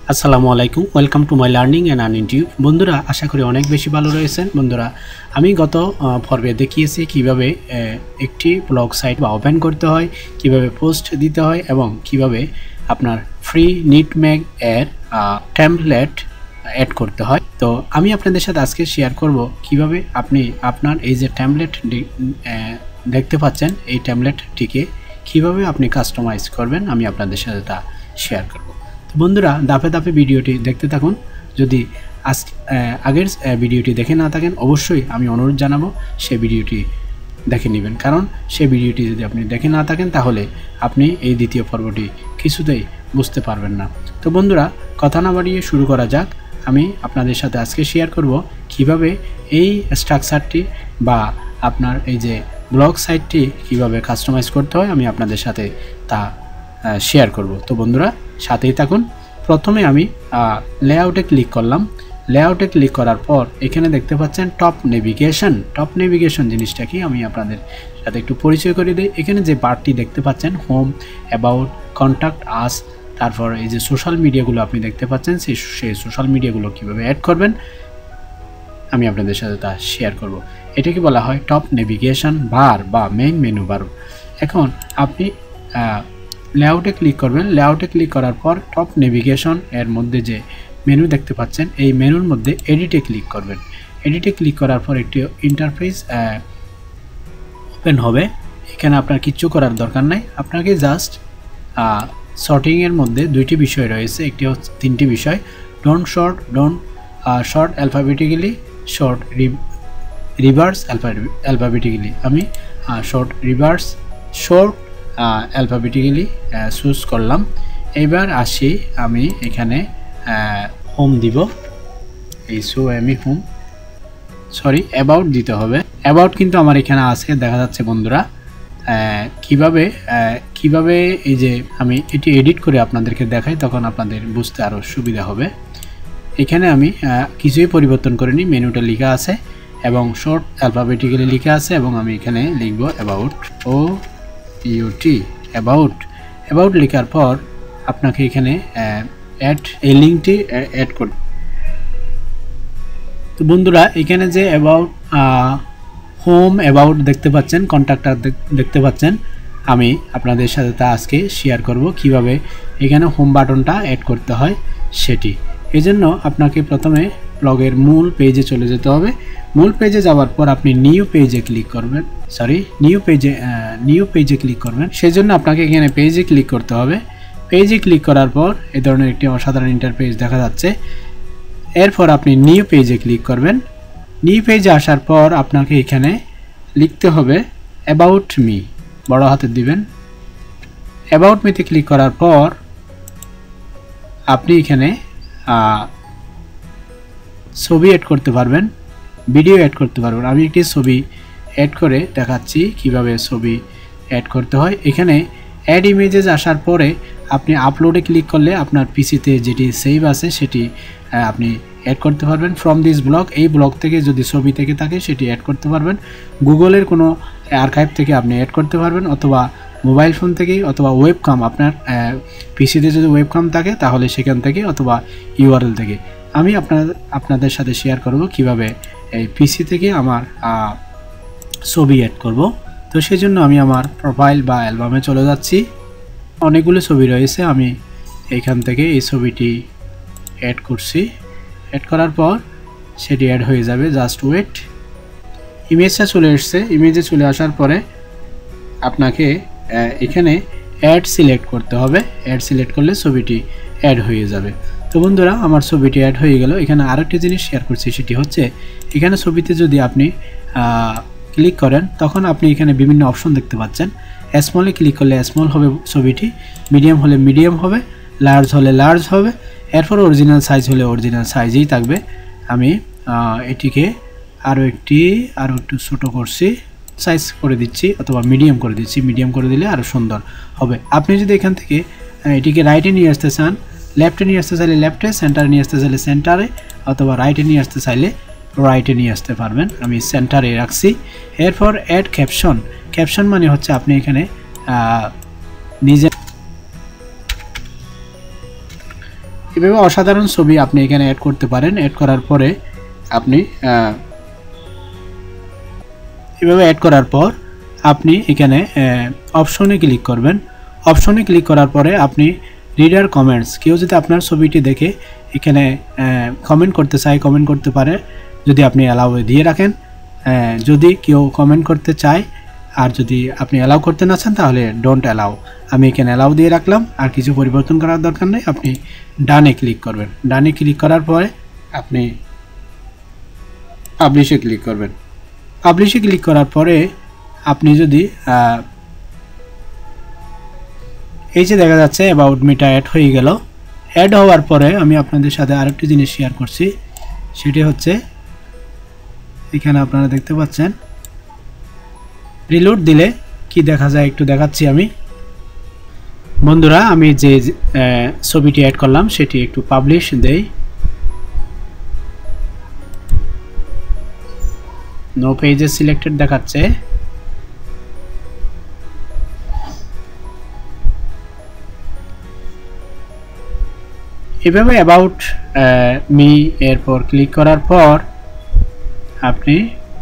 আসসালামু আলাইকুম, welcome to my learning and earning tube. বন্ধুরা, আশা করি অনেক বেশি ভালো রয়েছেন। বন্ধুরা, আমি গত পর্বে দেখিয়েছি কিভাবে একটি ব্লগ সাইট বা ওপেন করতে হয়, কিভাবে পোস্ট দিতে হয় এবং কিভাবে আপনার ফ্রি নিটম্যাগ এর টেমপ্লেট অ্যাড করতে হয়। তো আমি আপনাদের সাথে আজকে শেয়ার করব কিভাবে আপনি আপনার এই যে টেমপ্লেট দেখতে পাচ্ছেন, এই টেমপ্লেটটিকে কিভাবে আপনি কাস্টমাইজ করবেন, আমি আপনাদের সাথে তা শেয়ার করব। তো বন্ধুরা, ধাপে ধাপে ভিডিওটি দেখতে থাকুন। যদি আগের ভিডিওটি দেখে না থাকেন, অবশ্যই আমি অনুরোধ জানাবো সেই ভিডিওটি দেখে নেবেন, কারণ সেই ভিডিওটি যদি আপনি দেখে না থাকেন তাহলে আপনি এই দ্বিতীয় পর্বটি কিছুতেই বুঝতে পারবেন না। তো বন্ধুরা, কথা না বাড়িয়ে শুরু করা যাক। আমি আপনাদের সাথে আজকে শেয়ার করব কিভাবে এই স্ট্রাকচারটি বা আপনার এই যে ব্লগ সাইটটি কিভাবে কাস্টমাইজ করতে হয়, আমি আপনাদের সাথে তা শেয়ার করব। তো বন্ধুরা, সাথেই থাকুন। প্রথমে আমি লেআউটে ক্লিক করলাম। লেআউটে ক্লিক করার পর এখানে দেখতে পাচ্ছেন টপ নেভিগেশন। টপ নেভিগেশন জিনিসটা কি আমি আপনাদের সাথে একটু পরিচয় করে দিই। এখানে যে বারটি দেখতে পাচ্ছেন, হোম, অ্যাবাউট, কন্ট্যাক্ট আস, তারপর এই যে সোশ্যাল মিডিয়াগুলো আপনি দেখতে পাচ্ছেন, সেই সোশ্যাল মিডিয়াগুলো কীভাবে অ্যাড করবেন আমি আপনাদের সাথে তা শেয়ার করব। এটাকে বলা হয় টপ নেভিগেশন বার বা মেইন মেনু বার। এখন আপনি লেআউটে ক্লিক করবেন। লেআউটে ক্লিক করার পর টপ নেভিগেশন এর মধ্যে যে মেনু দেখতে পাচ্ছেন, এই মেনুর মধ্যে এডিটে ক্লিক করবেন। এডিটে ক্লিক করার পর একটি ইন্টারফেস ওপেন হবে। এখানে আপনার কিচ্ছু করার দরকার নাই, আপনাকে জাস্ট শর্টিংয়ের মধ্যে দুইটি বিষয় রয়েছে, একটি হচ্ছে তিনটি বিষয়, don't sort alphabetically, sort reverse alphabetically. আমি শর্ট অ্যালফাবেটিক্যালি চুজ করলাম। এবার আসি, আমি এখানে হোম দিব। আমি হোম অ্যাবাউট দিতে হবে। অ্যাবাউট কিন্তু আমার এখানে আছে, দেখা যাচ্ছে বন্ধুরা। কিভাবে এই যে আমি এটি এডিট করে আপনাদেরকে দেখাই, তখন আপনাদের বুঝতে আরও সুবিধা হবে। এখানে আমি কিছুই পরিবর্তন করিনি, মেনুটা লেখা আছে এবং শর্ট অ্যালফাবেটিক্যালি লেখা আছে, এবং আমি এখানে লিখব অ্যাবাউট, অ্যাবাউট লেখার পর আপনাকে এখানে এই লিঙ্কটি অ্যাড করব। তো বন্ধুরা, এখানে যে হোম, অ্যাবাউট দেখতে পাচ্ছেন, কন্ট্যাক্টার দেখতে পাচ্ছেন, আমি আপনাদের সাথে তা আজকে শেয়ার করব কিভাবে এখানে হোম বাটনটা অ্যাড করতে হয় সেটি। এজন্য আপনাকে প্রথমে ব্লগের মূল পেজে চলে যেতে হবে। মূল পেজে যাওয়ার পর আপনি নিউ পেজে ক্লিক করবেন। নিউ পেজে ক্লিক করবেন। সেজন্য আপনাকে এখানে পেজে ক্লিক করতে হবে। পেজে ক্লিক করার পর এই ধরনের একটি অসাধারণ ইন্টারফেস দেখা যাচ্ছে। এরপর আপনি নিউ পেজে ক্লিক করবেন। নিউ পেজে আসার পর আপনাকে এখানে লিখতে হবে অ্যাবাউট মি, বড় হাতে দিবেন। অ্যাবাউট মিতে ক্লিক করার পর আপনি এখানে ছবি অ্যাড করতে পারবেন, ভিডিও অ্যাড করতে পারবেন। আমি একটি ছবি অ্যাড করে দেখাচ্ছি কিভাবে ছবি অ্যাড করতে হয়। এখানে অ্যাড ইমেজেস আসার পরে আপনি আপলোডে ক্লিক করলে আপনার পিসিতে যেটি সেভ আছে সেটি আপনি অ্যাড করতে পারবেন। ফ্রম দিস ব্লগ, এই ব্লগ থেকে যদি ছবি থেকে থাকে সেটি অ্যাড করতে পারবেন। গুগলের কোনো আর্কাইভ থেকে আপনি অ্যাড করতে পারবেন, অথবা মোবাইল ফোন থেকেই, অথবা ওয়েবকাম, আপনার পিসিতে যদি ওয়েবকাম থাকে তাহলে সেখান থেকে, অথবা ইউআরএল থেকে। আমি আপনাদের সাথে শেয়ার করব কিভাবে এই পিসি থেকে আমার ছবি অ্যাড করব। তো সেই জন্য আমি আমার প্রোফাইল বা অ্যালবামে চলে যাচ্ছি। অনেকগুলো ছবি রয়েছে, আমি এইখান থেকে এই ছবিটি অ্যাড করছি। অ্যাড করার পর সেটি অ্যাড হয়ে যাবে, জাস্ট ওয়েট। ইমেজটা চলে এসছে। ইমেজে চলে আসার পরে আপনাকে এখানে অ্যাড সিলেক্ট করতে হবে। অ্যাড সিলেক্ট করলে ছবিটি অ্যাড হয়ে যাবে। তো বন্ধুরা, আমার ছবিটি অ্যাড হয়ে গেল। এখানে আরেকটি জিনিস শেয়ার করছি, সেটি হচ্ছে এখানে ছবিতে যদি আপনি ক্লিক করেন তখন আপনি এখানে বিভিন্ন অপশন দেখতে পাচ্ছেন। স্মলে ক্লিক করলে স্মল হবে ছবিটি, মিডিয়াম হলে মিডিয়াম হবে, লার্জ হলে লার্জ হবে, এরপর অরিজিনাল সাইজ হলে অরিজিনাল সাইজেই থাকবে। আমি এটিকে আরও একটু ছোটো করছি, সাইজ করে দিচ্ছি, অথবা মিডিয়াম করে দিচ্ছি। মিডিয়াম করে দিলে আরও সুন্দর হবে। আপনি যদি এখান থেকে এটিকে রাইটে নিয়ে আসতে চান, লেফটে নিয়ে আসতে চাইলে লেফটে, সেন্টারে নিয়ে আসতে চাইলে সেন্টারে, অথবা রাইটে নিয়ে আসতে চাইলে রাইটে নিয়ে আসতে পারবেন। আমি সেন্টারে রাখছি। এরপর অ্যাড ক্যাপশন মানে হচ্ছে আপনি এখানে নিজে এভাবে অসাধারণ ছবি আপনি এখানে অ্যাড করতে পারেন। অ্যাড করার পরে আপনি এভাবে অ্যাড করার পর আপনি এখানে অপশনে ক্লিক করবেন। অপশনে ক্লিক করার পরে আপনি রিডার কমেন্টস, কেউ যদি আপনার ছবিটি দেখে এখানে কমেন্ট করতে চায় কমেন্ট করতে পারে, যদি আপনি অ্যালাউ দিয়ে রাখেন। যদি কেউ কমেন্ট করতে চায় আর যদি আপনি অ্যালাউ করতে না চান তাহলে ডোন্ট অ্যালাউ। আমি এখানে অ্যালাউ দিয়ে রাখলাম, আর কিছু পরিবর্তন করার দরকার নেই। আপনি ডানে ক্লিক করবেন। ডানে ক্লিক করার পরে আপনি পাবলিশে ক্লিক করবেন। পাবলিশে ক্লিক করার পরে আপনি যদি এই যে দেখা যাচ্ছে অ্যাবাউট মিটা অ্যাড হয়ে গেল। অ্যাড হওয়ার পরে আমি আপনাদের সাথে আরেকটি জিনিস শেয়ার করছি, সেটি হচ্ছে এখানে আপনারা দেখতে পাচ্ছেন রিলোড দিলে কি দেখা যায় একটু দেখাচ্ছি আমি। বন্ধুরা আমি যে ছবিটি অ্যাড করলাম সেটি একটু পাবলিশ দেই। নো পেজেস সিলেক্টেড দেখাচ্ছে। এভাবে অ্যাবাউট মি এরপর ক্লিক করার পর আপনি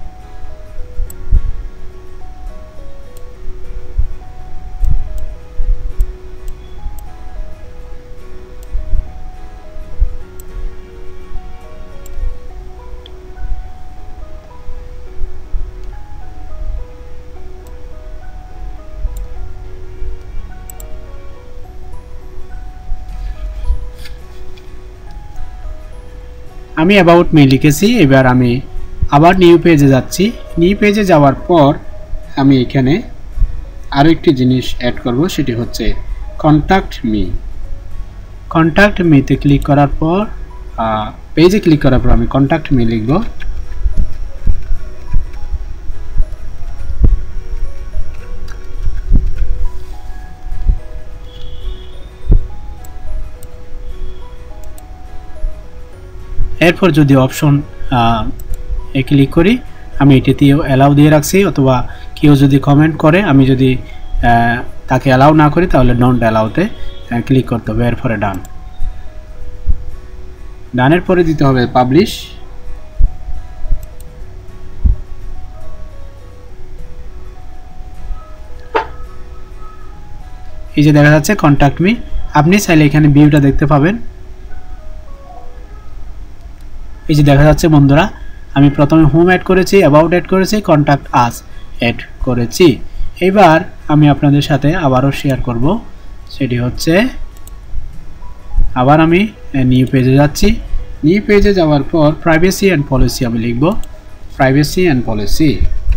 আমি অ্যাবাউট মি লিখেছি। এবার আমি আবার নিউ পেজে যাচ্ছি। নিউ পেজে যাওয়ার পর আমি এখানে আরও একটি জিনিস অ্যাড করব, সেটি হচ্ছে কন্ট্যাক্ট মি। কন্ট্যাক্ট মিতে ক্লিক করার পর পেজে ক্লিক করার পর আমি কন্ট্যাক্ট মি লিখব। এরপর যদি অপশন এ ক্লিক করি, আমি এটিতেও অ্যালাউ দিয়ে রাখছি, অথবা কেউ যদি কমেন্ট করে আমি যদি তাকে অ্যালাউ না করি তাহলে ডোন্ট অ্যালাউতে ক্লিক করতে হবে। এরপরে ডান। ডানের পরে দিতে হবে পাবলিশ। এই যে দেখা যাচ্ছে কন্ট্যাক্ট মি। আপনি চাইলে এখানে ভিউটা দেখতে পাবেন। এই যে দেখা যাচ্ছে বন্ধুরা, আমি প্রথমে হোম অ্যাড করেছি, অ্যাবাউট অ্যাড করেছি, কন্ট্যাক্ট আস অ্যাড করেছি। এবার আমি আপনাদের সাথে আবারও শেয়ার করব, সেটি হচ্ছে আবার আমি নিউ পেজে যাচ্ছি। নিউ পেজে যাওয়ার পর প্রাইভেসি অ্যান্ড পলিসি আমি লিখব। Privacy and policy.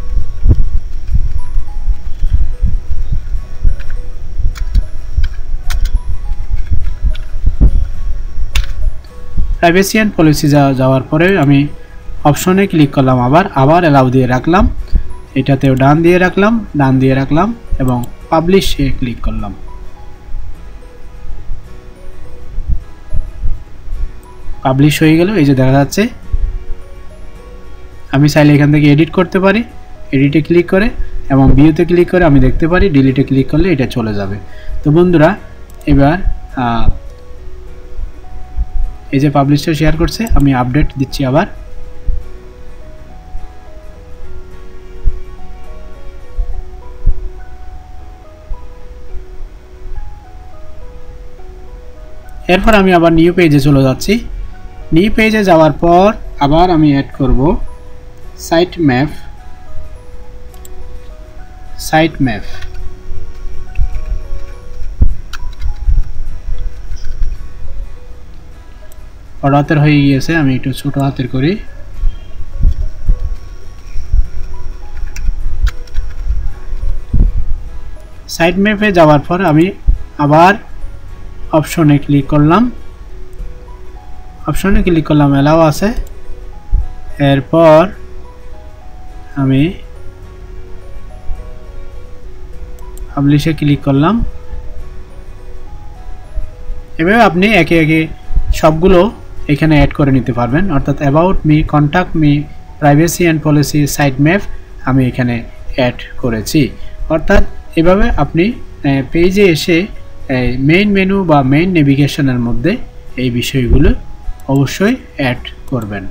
Privacy and policy যাওয়ার পরে আমি অপশনে ক্লিক করলাম, আবার অ্যালাউ দিয়ে রাখলাম, এটাতেও ডান দিয়ে রাখলাম এবং পাবলিশে ক্লিক করলাম। পাবলিশ হয়ে গেল। এই যে দেখা যাচ্ছে। আমি চাইলে এখান থেকে এডিট করতে পারি, এডিটে ক্লিক করে এবং ভিউতে ক্লিক করে আমি দেখতে পারি, ডিলিটে ক্লিক করলে এটা চলে যাবে। তো বন্ধুরা এবার এই যে পাবলিশটা শেয়ার করছে, আমি আপডেট দিচ্ছি আবার। এরপর আমি আবার নিউ পেজে চলে যাচ্ছি। নিউ পেজে যাওয়ার পর আবার আমি অ্যাড করব সাইট ম্যাপ। বড় হাতের হয়ে গিয়েছে, আমি একটু ছোট হাতের করি। সাইট ম্যাপে যাওয়ার পর আমি আবার অপশনে ক্লিক করলাম, অ্যালাউ আছে। এরপর আমি পাবলিশে ক্লিক করলাম। এভাবে আপনি একে একে সবগুলো এখানে অ্যাড করে নিতে পারবেন। অর্থাৎ about me, contact me, privacy and policy, site map আমি এখানে অ্যাড করেছি। অর্থাৎ এভাবে আপনি পেজে এসে মেইন মেনু বা মেইন নেভিগেশনের মধ্যে এই বিষয়গুলো অবশ্যই অ্যাড করবেন।